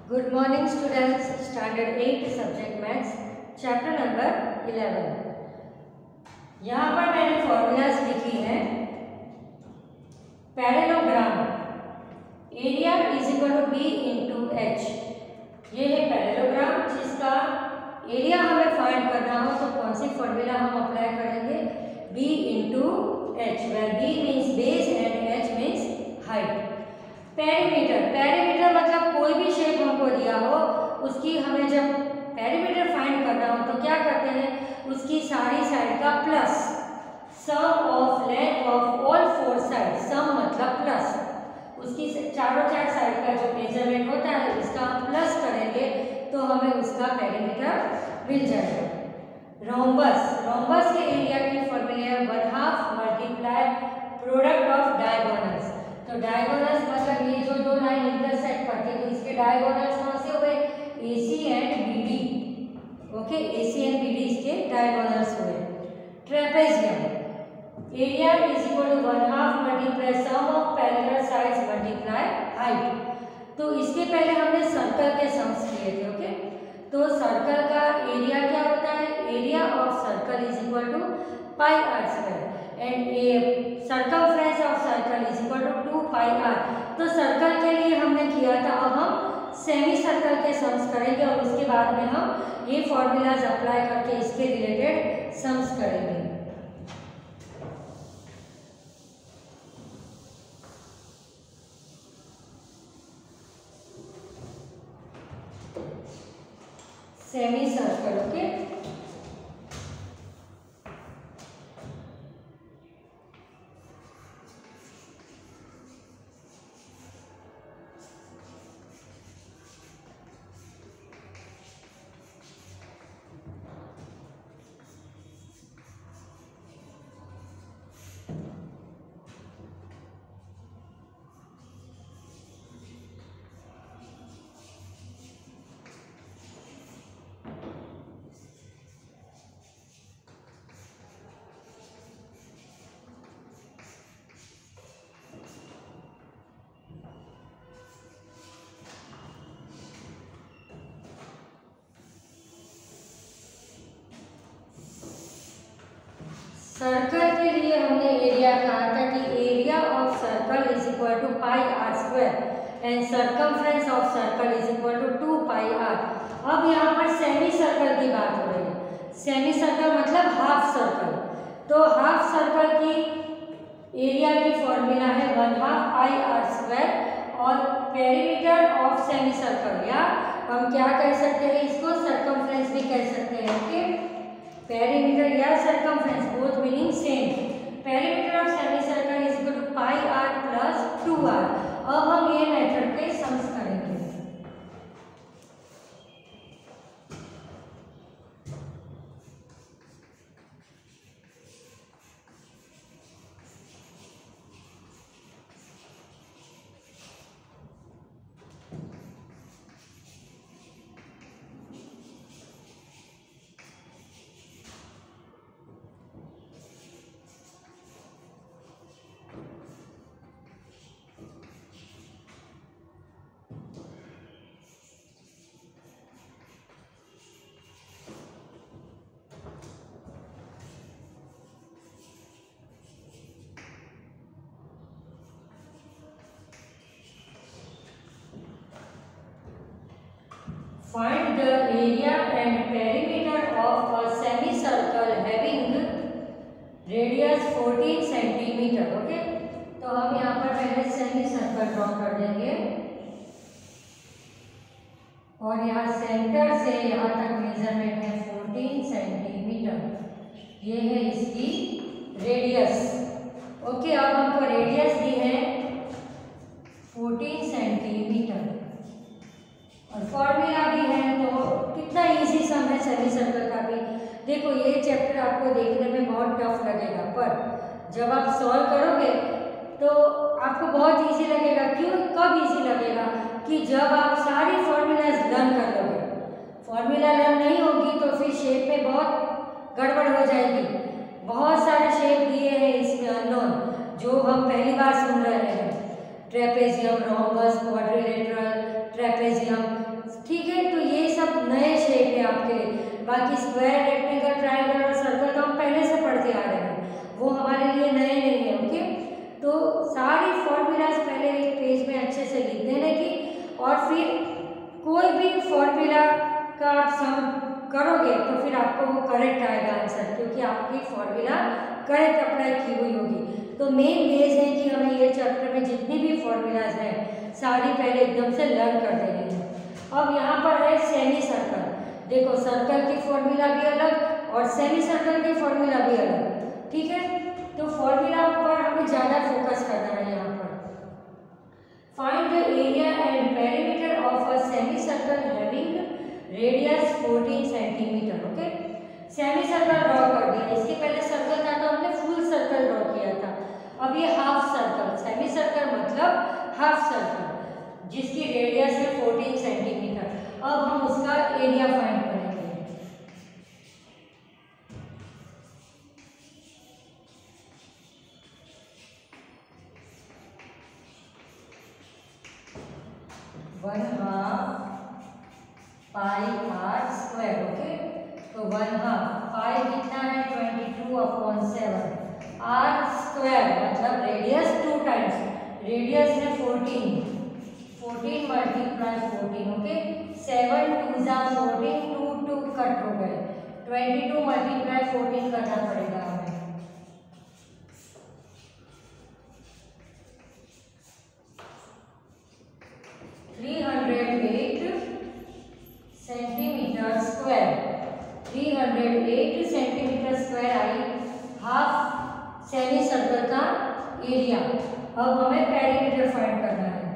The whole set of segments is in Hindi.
Good morning students, Standard 8 Subject Maths, Chapter number 11। यहाँ पर मैंने फॉर्मूलाज लिखी हैं। Parallelogram area is equal to B into H. ये है पैरेललोग्राम जिसका एरिया हमें फाइंड करना हो तो कौन सी फॉर्मूला हम अप्लाई करेंगे? B into H, where B means base and H means height. Perimeter मतलब कोई भी शेप हमको दिया हो उसकी हमें जब पेरीमीटर फाइंड करना हो तो क्या करते हैं, उसकी सारी साइड का plus, sum of length of all four side, sum मतलब प्लस, उसकी चारों साइड का जो मेजरमेंट होता है इसका हम प्लस करेंगे तो हमें उसका पेरीमीटर मिल जाएगा। रोम्बस के एरिया की फॉर्मूला है 1/2 मल्टीप्लाई प्रोडक्ट ऑफ डायगोनल्स। तो डायगोनल्स मतलब ये जो दो लाइन इंटरसेक्ट करती है तो इसके डायगोनल्स कौन से हुए? AC and BD। Okay, AC and BD इसके डायगोनल्स हुए। Trapezium area is equal to 1/2 multiply sum of parallel sides multiply height. तो इसके पहले हमने सर्कल के सम्स किए थे। ओके, तो सर्कल का एरिया क्या होता है? Area of circle is equal to pi are square and circumference of circle is equal to 2 pi R. तो सर्कल के लिए हमने किया था, अब हम सेमी सर्कल के सम्स करेंगे और उसके बाद में हम ये फॉर्मूलाज अप्लाई करके इसके रिलेटेड सम्स करेंगे। सेमी सर्कल, ओके, सर्कल के लिए हमने एरिया कहा था कि area of circle is equal to pi are square and circumference of circle is equal to 2 pi R. अब यहाँ पर सेमी सर्कल की बात हो रही है। सेमी सर्कल मतलब हाफ सर्कल। तो हाफ सर्कल की एरिया की फॉर्मूला है 1/2 पाई आर स्क्वायर और पेरीमीटर ऑफ सेमी सर्कल, या हम क्या कह सकते हैं इसको, सर्कमफ्रेंस भी कह सकते हैं। ओके, पेरीमीटर या circumference both meaning same. Perimeter of semi circle is equal to pi are plus 2r। अब हम ये मेथड पे सम्स करेंगे। Find the area and perimeter of a semicircle having radius 14 centimetre. Okay, तो हम यहाँ पर पहले सेमी सर्कल ड्रॉ कर देंगे और यहाँ सेंटर से यहाँ तक मेजरमेंट है 14 सेंटीमीटर। ये है इसकी रेडियस। ओके, अब हमको रेडियस दी है 14 सेंटीमीटर और फॉर्मूला भी है। तो कितना इजी सम है सेमी सर्कल का भी। देखो, ये चैप्टर आपको देखने में बहुत टफ लगेगा पर जब आप सॉल्व करोगे तो आपको बहुत इजी लगेगा। क्यों, कब इजी लगेगा? कि जब आप सारी फॉर्मूलाज लर्न कर लोगे। फॉर्मूला लर्न नहीं होगी तो फिर शेप में बहुत गड़बड़ हो जाएगी। बहुत सारे शेप दिए हैं इसमें अननोन जो हम पहली बार सुन रहे हैं। ट्रेपेजियम, रोम्बस, क्वाड्रिलेटरल, ट्रेपेजियम, ठीक है, तो ये सब नए शेप है आपके लिए। बाकी स्क्वायर, रेक्टेंगल, ट्रायंगल और सर्कल तो हम पहले से पढ़ते आ रहे हैं, वो हमारे लिए नए नहीं है। ओके, तो सारी फॉर्मूलाज पहले एक पेज में अच्छे से लिख देने की, और फिर कोई भी फॉर्मूला का आप सम करोगे तो फिर आपको वो करेक्ट आएगा आंसर, क्योंकि आपकी फॉर्मूला करेक्ट अप्लाई की हुई होगी। तो मेन बेस है कि हमें ये चैप्टर में जितनी भी फॉर्मूलाज हैं सारी पहले एकदम से लर्न कर देनी है। अब यहाँ पर है सेमी सर्कल। देखो, सर्कल की फॉर्मूला भी अलग और सेमी सर्कल की फॉर्मूला भी अलग। ठीक है, तो फॉर्मूला पर हमें ज़्यादा फोकस करना है। यहाँ पर find the area and perimeter of a semi circle having radius 14 centimetre. Okay, semi circle draw कर दिया। इसके पहले सर्कल था तो हमने फुल सर्कल ड्रॉ किया था। अब ये हाफ सर्कल, सेमी सर्कल मतलब हाफ सर्कल, जिसकी रेडियस है 14 सेंटीमीटर। अब हम उसका एरिया फाइंड करेंगे। One half pi are square. Okay, तो वन हाफ पाई कितना है 22/7, आर स्क्वायर मतलब रेडियस 2 टाइम्स, रेडियस है 14 मल्टीप्लाई 14। ओके, 7 2 जा 14, 2 2 कट हो गए, 22 मल्टीप्लाई 14 करना पड़ेगा हमें। सेंटीमीटर स्क्वायर, 308 सेंटीमीटर स्क्वायर आई हाफ सेमी सर्कल का एरिया। अब हमें पेरीमीटर फाइंड करना है।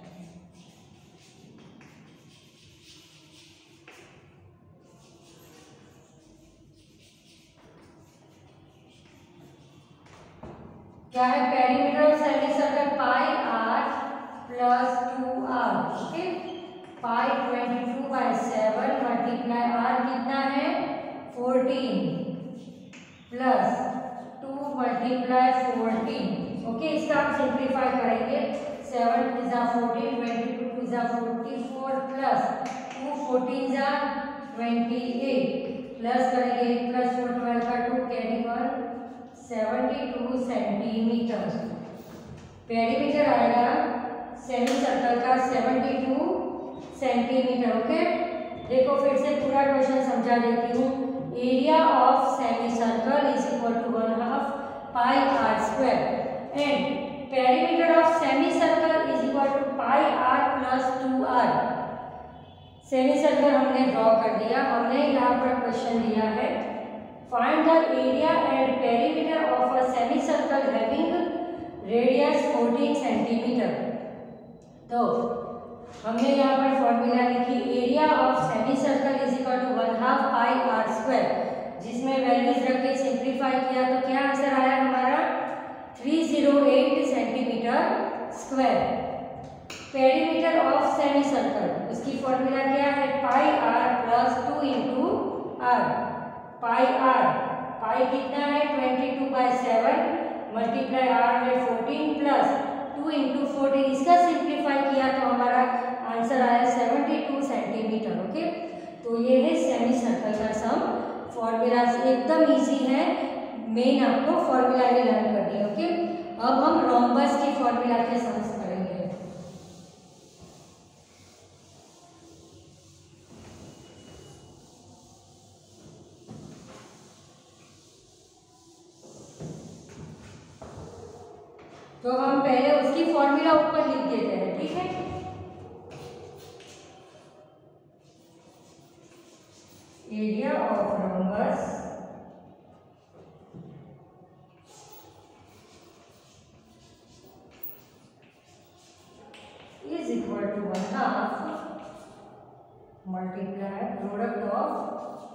क्या है perimeter of semi circle? Pi are plus 2r। Okay, pi 22/7 multiply r कितना है 14 प्लस 2 मल्टीप्लाई 14। ओके, इसका आप सिंप्लीफाई करेंगे। 7 2 जा 14, 22 2 जा 44 प्लस 2 14 जा 28 प्लस करेंगे 1 प्लस 4 12 का 2 कैरी 1 72 सेंटीमीटर। पेरीमीटर आएगा सेमी सर्कल का 72 सेंटीमीटर। ओके, देखो फिर से पूरा क्वेश्चन समझा देती हूँ। Area of semi circle is equal to 1/2 pi are square and perimeter of semi circle is equal to pi are plus 2r। Semi circle हमने ड्रॉ कर दिया। हमने यहाँ पर क्वेश्चन दिया है find the area and perimeter of a semi circle having radius 14 centimetre. तो हमने यहाँ पर फॉर्मूला लिखी, area of semi circle is equal to 1/2 pi are square, जिसमें वैल्यूज रख के सिंप्लीफाई किया तो क्या आंसर आया हमारा 308 centimetre square. Perimeter of semi circle, उसकी फॉर्मूला क्या है pi are plus 2 into r. Pi r, pi कितना है 22/7 मल्टीप्लाई आर है 14 प्लस 2 इंटू 14। इसका सिंप्लीफाई किया तो हमारा आंसर आया 72 सेंटीमीटर। ओके, तो ये है सेमी सर्कल का सम। फॉर्मूला एकदम इजी है, मेन आपको फॉर्मूला ही लर्न करनी है। ओके, अब हम रोम्बस की फॉर्मूला के सम्स करेंगे। तो हम पहले उसकी फॉर्मूला ऊपर लिख देते हैं। ठीक है, area of rhombus is equal to 1/2 multiply product of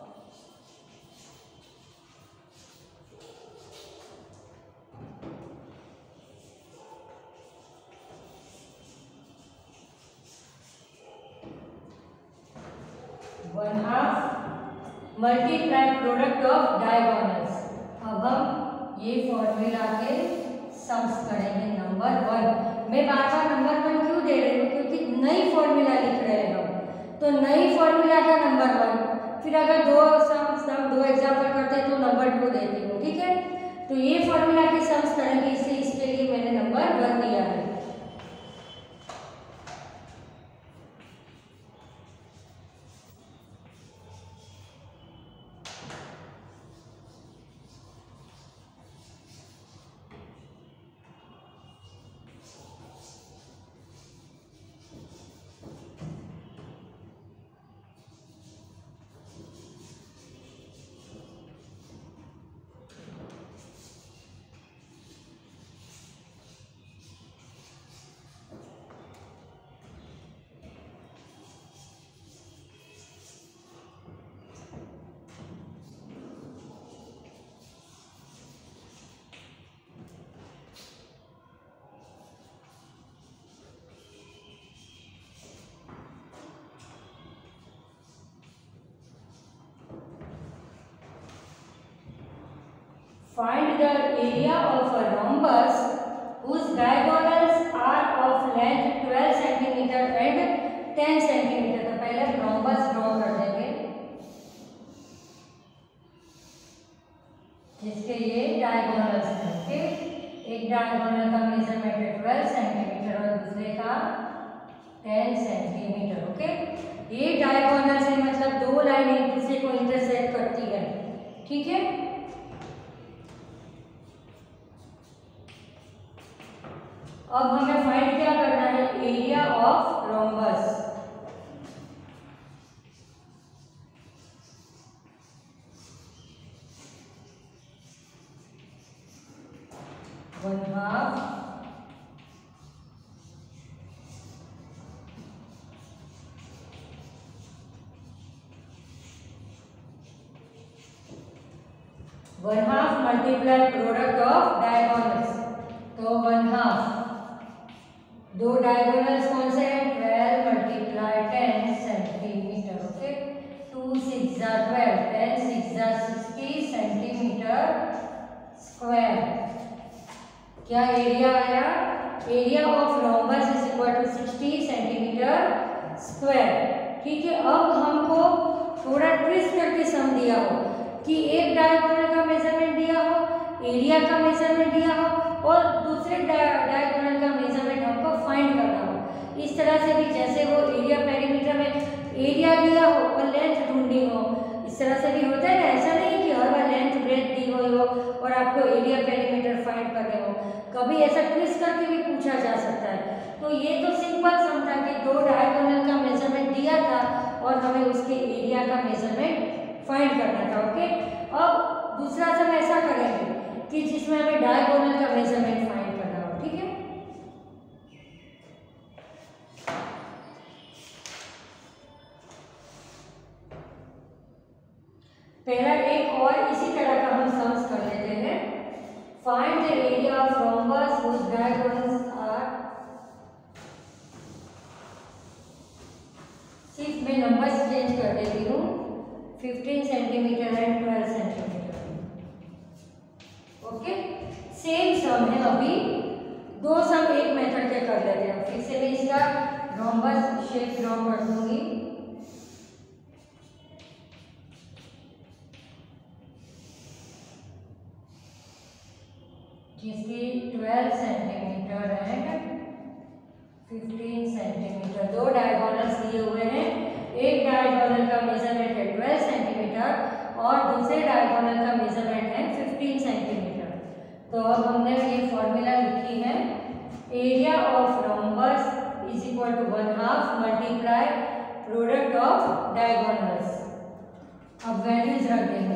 multiply product of diagonals. अब हम ये फॉर्मूला के सम्स करेंगे। नंबर 1, मैं बार बार नंबर 1 क्यों दे रही हूँ? क्योंकि नई फॉर्मूला लिख रहे हैं हम, तो नई फॉर्मूला का नंबर 1, फिर अगर दो एग्जाम्पल करते हैं तो नंबर 2 देती हूँ, ठीक है। तो ये फॉर्मूला के सम्स करेंगे, इससे इसके लिए मैंने नंबर 1 दिया है। Find the area of a rhombus whose diagonals are of length 12 cm and 10 cm। तो पहले rhombus ड्रॉ कर देंगे, जिसके ये डायगोनल्स हैं। ओके, एक डायगोनल का मेजरमेंट है 12 सेंटीमीटर और दूसरे का 10 सेंटीमीटर। ओके, ये डायगोनल्स है, मतलब दो लाइन एक दूसरे को इंटरसेक्ट करती है, ठीक है। अब हमें फाइंड क्या करना है, area of rhombus. One half multiply product of diagonals. तो 1/2, दो डायगोनल्स कौन से हैं, 12 multiply 10 centimetre. Okay, 2 6 12, 10 6 60 centimetre square. क्या एरिया आया, area of rhombus is equal to 60 centimetre square. ठीक है, अब हमको थोड़ा ट्विस्ट करके सम दिया हो कि एक डायगोनल का मेजरमेंट दिया हो, एरिया का मेजरमेंट दिया हो और दूसरे डायगोनल का मेजरमेंट हमको फाइंड करना हो। इस तरह से भी, जैसे वो एरिया पेरीमीटर में एरिया दिया हो और लेंथ ढूंढनी हो, इस तरह से भी होता है ना। ऐसा नहीं कि हर बार लेंथ ब्रेथ दी हुई हो और आपको एरिया पेरीमीटर फाइंड करने हो, कभी ऐसा ट्विस्ट करके भी पूछा जा सकता है। तो ये तो सिंपल सम था कि दो डायगोनल का मेजरमेंट दिया था और हमें उसके एरिया का मेजरमेंट फाइंड करना था। ओके, अब दूसरा सम ऐसा करेंगे कि जिसमें हमें डायगोनल का मेजरमेंट फाइंड करना हो, ठीक है। पहला एक और इसी तरह का हम सम्स कर लेते हैं। Find the area of rhombus whose diagonals are, सिर्फ मैं नंबर्स चेंज कर देती हूँ, 15 centimetre and 12 centimetre. Okay, same sum है। अभी दो सम एक मेथड के कर लेते हैं। फिर से मैं इसका रोम्बस शेप ड्रॉ कर दूंगी। जिसकी 12 सेंटीमीटर एंड 15 सेंटीमीटर, दो डायगोनल्स दिए हुए हैं। एक डायगोनल का मेजरमेंट है 12 सेंटीमीटर और दूसरे डायगोनल का मेजरमेंट है 15 सेंटीमीटर। तो अब हमने ये फॉर्मूला लिखी है, area of rhombus is equal to 1/2 multiply product of diagonals. अब वैल्यूज रख देंगे।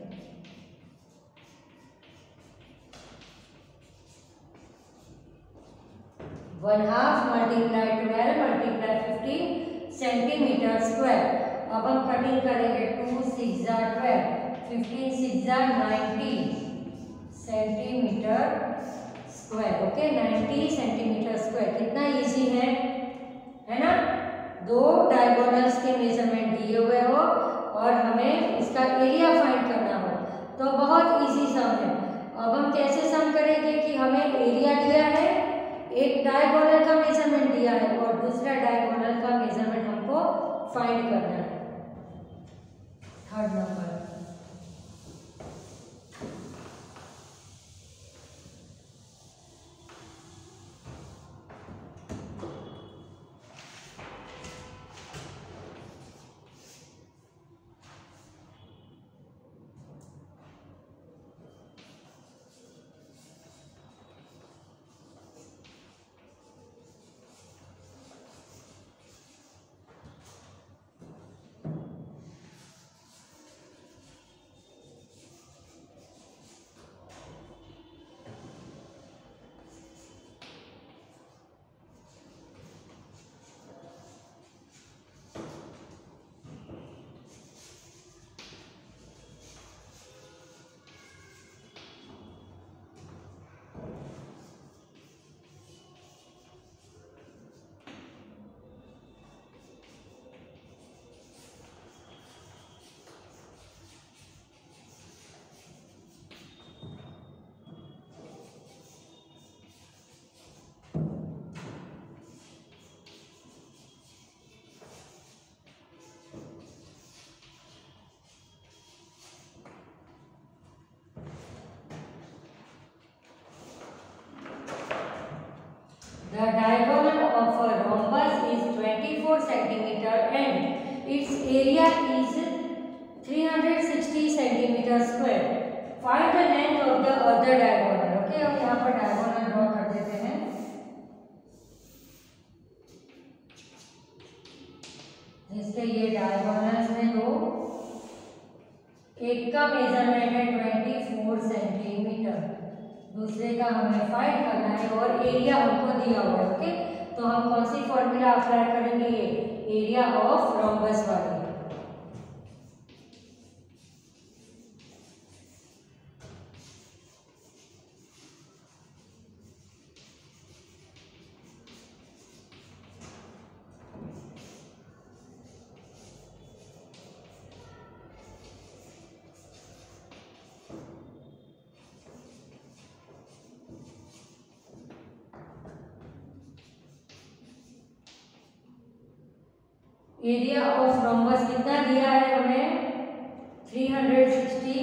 One half multiply 12 multiply 15 centimetre square. अब हम कटिंग करेंगे, 2 6 12, 15 6 90 centimetre square. Okay, 90 centimetre square. कितना इजी है ना। दो डायगोनल्स के मेजरमेंट दिए हुए हो और हमें उसका एरिया फाइंड करना हो, तो बहुत इजी सम है। अब हम कैसे सम करेंगे कि हमें एरिया दिया है, एक डायगोनल का मेजरमेंट दिया है और दूसरा डायगोनल का मेजरमेंट हमको फाइंड करना है। Third number, the diagonal of a rhombus is 24 centimeter and its area is 360 centimeter square. Find the length of the other diagonal. Okay, अब यहाँ पर diagonal ड्रॉ कर देते हैं। जिसके ये डायगोनल्स में दो, एक का मेजरमेंट है 24 सेंटीमीटर, दूसरे का हमें फाइंड करना है और एरिया हमको दिया हुआ है। ओके, तो हम कौन सी फॉर्मूला अप्लाई करेंगे? ये एरिया ऑफ रोम्बस वाली। एरिया ऑफ रोम्बस कितना दिया है हमें? 360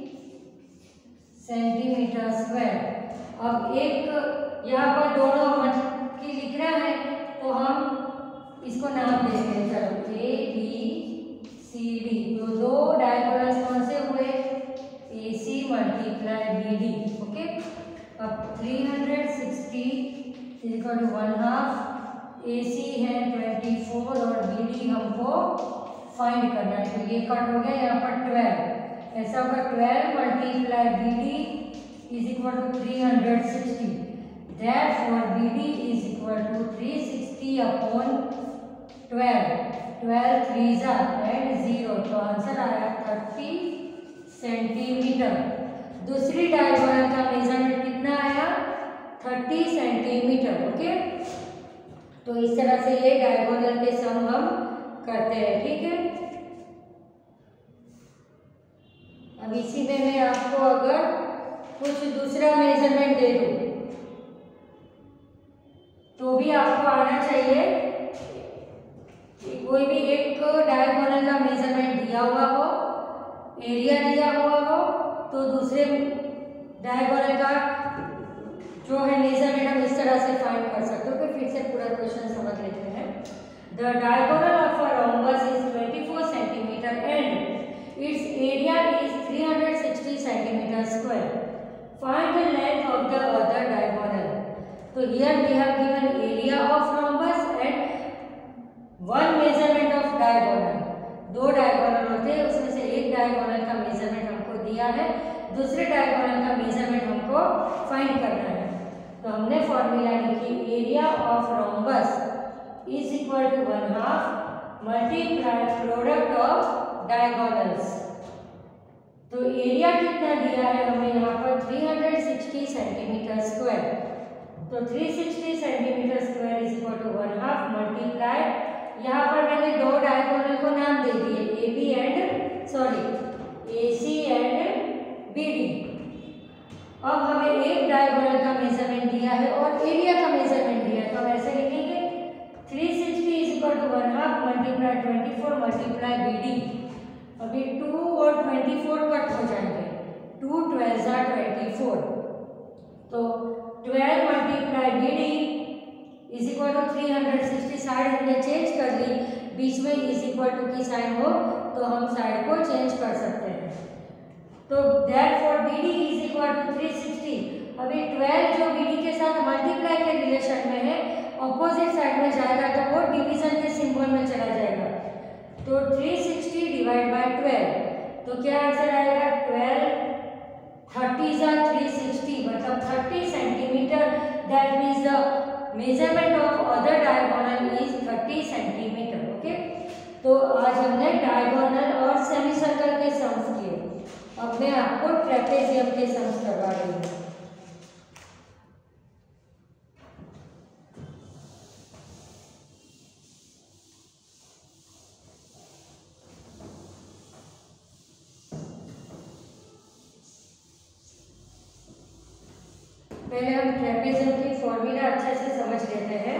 सेंटीमीटर स्क्वायर। अब एक यहाँ पर दोनों मतलब की लिख रहा है तो हम इसको नाम देते हैं। चलो ए बी सी डी, तो दो डायगोनल्स कौन से हुए? A C multiply B D. Okay, अब 360 इक्वल टू 1/2, ए सी है 24 और बी डी हमको फाइंड करना है। तो ये कट हो गया यहाँ पर 12, ऐसा होगा 12 multiply B D is equal to 360। Therefore B D is equal to 360 upon 12, 12 3 and 0, तो आंसर आया 30 सेंटीमीटर। दूसरी डायगोनल का मेजरमेंट कितना आया? 30 सेंटीमीटर। ओके, तो इस तरह से ये डायगोनल के सम हम करते हैं। ठीक है, अब इसी में मैं आपको अगर कुछ दूसरा मेजरमेंट दे दूं तो भी आपको आना चाहिए कि कोई भी एक डायगोनल का मेजरमेंट दिया हुआ हो, एरिया दिया हुआ हो, तो दूसरे डायगोनल का जो है मेजरमेंट हम इस तरह से फाइंड कर सकते हो। फिर से पूरा क्वेश्चन समझ लेते हैं। The diagonal of a rhombus is 24 centimetre and its area is 360 centimetre square. Find the length of the other diagonal. तो here we have given area of rhombus and one measurement of diagonal. दो डायगोनल होते हैं, उसमें से एक डायगोनल का मेजरमेंट हमको दिया है, दूसरे डायगोनल का मेजरमेंट हमको फाइंड करना है। तो हमने फॉर्मूला लिखी, area of rhombus is equal to 1/2 multiply product of diagonals. तो एरिया कितना दिया है हमें यहाँ पर? 360 सेंटीमीटर स्क्वायर। तो 360 centimetre square is equal to 1/2 multiply, यहाँ पर मैंने दो डायगोनल को नाम दे दिए, A B and sorry A C and B D. अब हमें एक डायगोनल का मेजरमेंट दिया है और एरिया का मेजरमेंट दिया है, तो हम ऐसे लिखेंगे 360 is equal to 1/2 multiply 24 multiply BD। अभी 2 और 24 कट हो जाएंगे, 2 12 जा 24, तो 12 multiply BD is equal to 360। Side हमने चेंज कर ली, बीच में इज इक्वल टू की साइन हो तो हम साइड को चेंज कर सकते हैं। तो therefore BD is equal to 360। अभी 12 जो BD के साथ मल्टीप्लाई के रिलेशन में है, ऑपोजिट साइड में जाएगा तो वो डिवीजन के सिंबल में चला जाएगा। तो 360 डिवाइड बाय 12, तो क्या आंसर आएगा 12 30 जा 360 मतलब 30 centimetre. That means the measurement of other diagonal is 30 centimetre. Okay, तो आज हमने डायगोनल और सेमी सर्कल के सम्स किए। अब मैं आपको ट्रेपेजियम के सम्स करवा रही हूँ। पहले हम ट्रेपेजियम की फॉर्मूला अच्छे से समझ लेते हैं।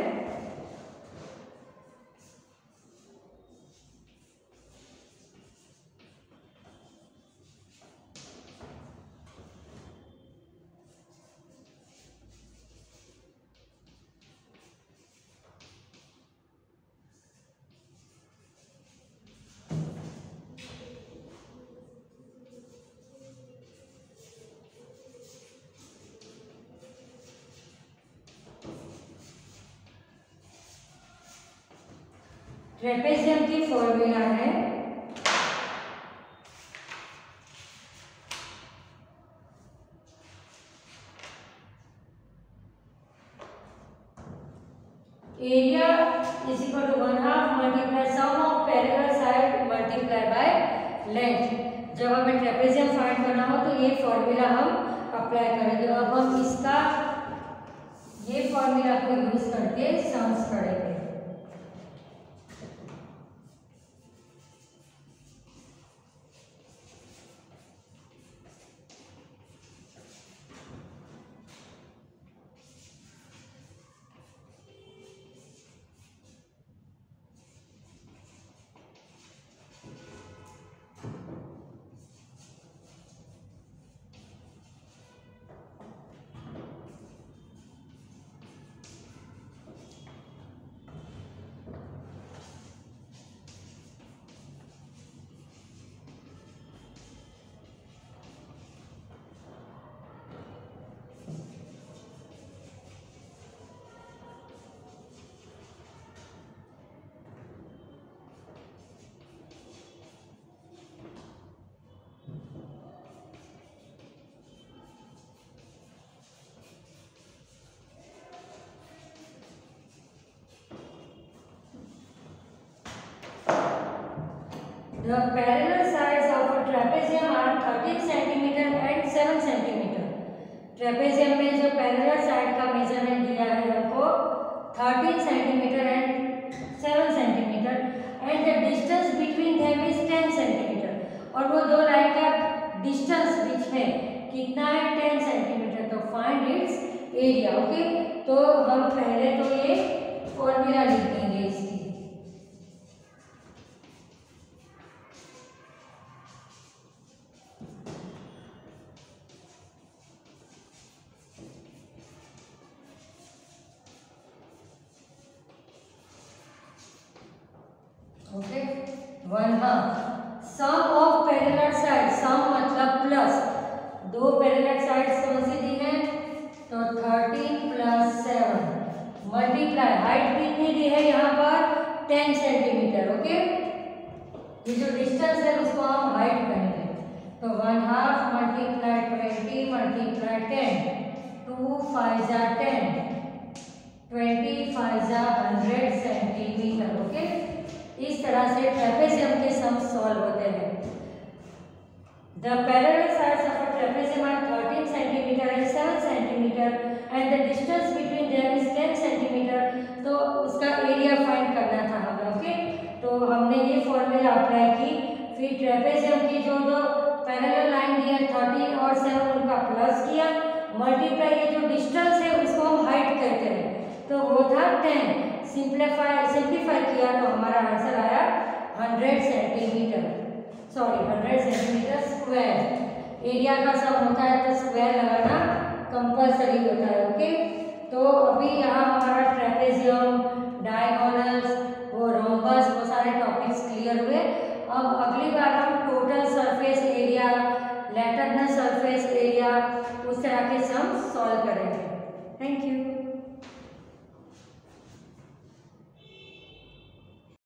ट्रेपेजियम की फॉर्मूला है area is equal to 1/2 multiply sum of parallel side multiply by length. जब हमें ट्रेपेजियम फाइंड करना हो तो ये फॉर्मूला हम अप्लाई करेंगे। अब हम इसका ये फॉर्मूला को यूज करके सम्स करेंगे। The parallel sides of a trapezium are 13 cm and 7 cm. Trapezium में जो पैरेलल साइड का मेजरमेंट दिया है हमको 13 cm and 7 cm and the distance between them is 10 cm। और वो दो लाइन का डिस्टेंस बीच में कितना है 10 cm। तो फाइंड इट्स एरिया। ओके, तो हम पहले तो ये फॉर्मूला लिख देंगे इसकी। Okay, 1/2 sum of parallel side. Sum मतलब प्लस, दो पैरेलल साइड्स कौन सी दी है तो 13 + 7 मल्टीप्लाई हाइट कितनी दी है यहाँ पर 10 सेंटीमीटर। ओके, ये जो डिस्टेंस है उसको हम हाइट कहेंगे। तो 1/2 मल्टीप्लाई 20 मल्टीप्लाई 10, 2 5 जा 10, 20 5 जा 100 सेंटीमीटर। ओके, इस तरह से ट्रेपेजियम के सम सॉल्व होते हैं। The parallel sides of a trapezium are 13 cm and 7 cm and the distance between them is 10 cm। तो उसका एरिया फाइंड करना था हमें। ओके, तो हमने ये फॉर्मूला अप्लाई की। फिर ट्रेपेजियम की जो दो पैरेलल लाइन दी है 13 और 7 उनका प्लस किया, मल्टीप्लाई ये जो डिस्टेंस है उसको हम हाइट कहते हैं, तो वो था 10। सिंप्लीफाई किया तो हमारा आंसर आया 100 centimetre, sorry 100 centimetre square. Area का सम होता है तो स्क्वायर लगाना कंपलसरी होता है। ओके, तो अभी यहाँ हमारा ट्रेपेजियम, डायगोनल्स, वो रोम्बस, वो सारे टॉपिक्स क्लियर हुए। अब अगली बार हम total surface area, lateral surface area, उस तरह के सम सॉल्व करेंगे। Thank you.